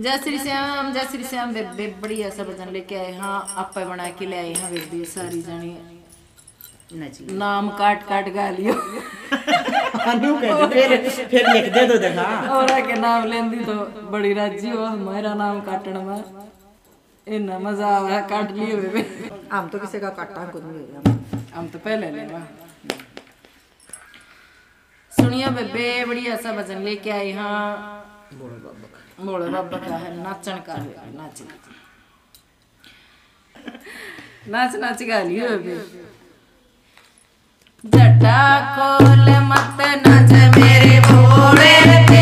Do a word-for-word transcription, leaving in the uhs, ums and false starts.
जय श्री श्याम जय श्री श्याम बेबे बढ़िया सा भजन लेके आए हाँ आप बना के ले आए हाँ बेबे सारी जानी नाम काट काट गा लियो फिर फिर लिख दे दो देखा और के नाम लेंदी तो बड़ी राजी हो हमारा नाम काटने में इतना मजा आवा काट लियो बेबे हम तो किसी का काटा कुछ नहीं हम तो पहले लेवा सुनियो बेबे बढ़िया सा भजन लेके आए हाँ मोड़े बाबा का है नाचन का है नाच नाच नाच गा लियो बेबे जटा खोल मत नाच मेरे भोले